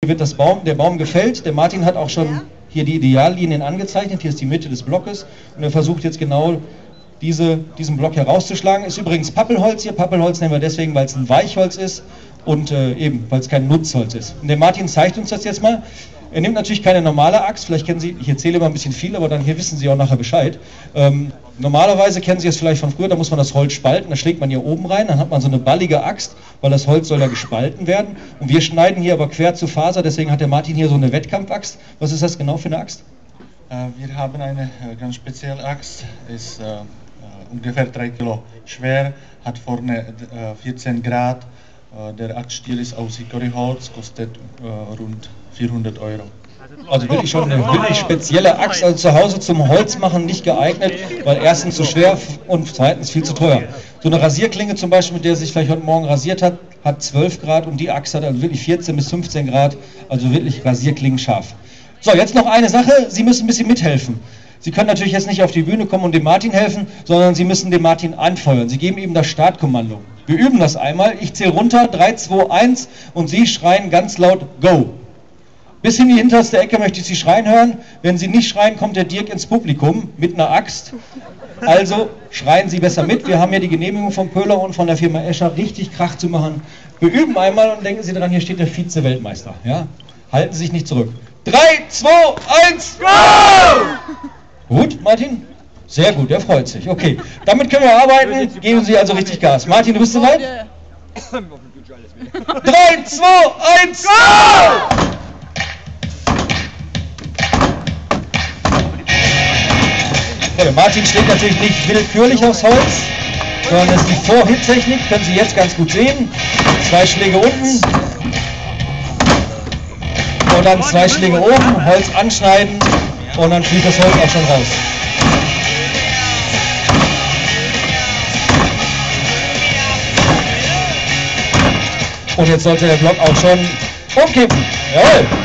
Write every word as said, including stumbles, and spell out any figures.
Hier wird das Baum, der Baum gefällt. Der Martin hat auch schon hier die Ideallinien angezeichnet. Hier ist die Mitte des Blockes und er versucht jetzt genau diese, diesen Block herauszuschlagen. Ist übrigens Pappelholz hier. Pappelholz nennen wir deswegen, weil es ein Weichholz ist und äh, eben, weil es kein Nutzholz ist. Und der Martin zeigt uns das jetzt mal. Er nimmt natürlich keine normale Axt, vielleicht kennen Sie, ich erzähle immer ein bisschen viel, aber dann hier wissen Sie auch nachher Bescheid. Ähm, normalerweise kennen Sie es vielleicht von früher, da muss man das Holz spalten, da schlägt man hier oben rein, dann hat man so eine ballige Axt, weil das Holz soll ja gespalten werden. Und wir schneiden hier aber quer zu Faser, deswegen hat der Martin hier so eine Wettkampfaxt. Was ist das genau für eine Axt? Äh, wir haben eine äh, ganz spezielle Axt, ist äh, ungefähr drei Kilo schwer, hat vorne äh, vierzehn Grad. Der Axtstiel ist aus Hickoryholz, kostet äh, rund vierhundert Euro. Also wirklich schon eine wirklich spezielle Axt, also zu Hause zum Holzmachen nicht geeignet, weil erstens zu schwer und zweitens viel zu teuer. So eine Rasierklinge zum Beispiel, mit der sich vielleicht heute Morgen rasiert hat, hat zwölf Grad und die Axt hat also wirklich vierzehn bis fünfzehn Grad, also wirklich Rasierklingen scharf. So, jetzt noch eine Sache, Sie müssen ein bisschen mithelfen. Sie können natürlich jetzt nicht auf die Bühne kommen und dem Martin helfen, sondern Sie müssen dem Martin anfeuern. Sie geben ihm das Startkommando. Wir üben das einmal. Ich zähle runter, drei, zwei, eins und Sie schreien ganz laut Go. Bis in die hinterste Ecke möchte ich Sie schreien hören. Wenn Sie nicht schreien, kommt der Dirk ins Publikum mit einer Axt. Also schreien Sie besser mit. Wir haben ja die Genehmigung vom Pöhler und von der Firma Escher, richtig Krach zu machen. Wir üben einmal und denken Sie daran, hier steht der Vize-Weltmeister. Ja? Halten Sie sich nicht zurück. drei, zwei, eins, Go! Gut, Martin? Sehr gut, er freut sich. Okay, damit können wir arbeiten. Geben Sie also richtig Gas. Martin, du bist soweit? drei, zwei, eins, Go! Okay, Martin schlägt natürlich nicht willkürlich aufs Holz, sondern das ist die Vorhittechnik, können Sie jetzt ganz gut sehen. Zwei Schläge unten und dann zwei Schläge oben, Holz anschneiden und dann fliegt das Holz auch schon raus. Und jetzt sollte der Block auch schon umkippen. Jawohl!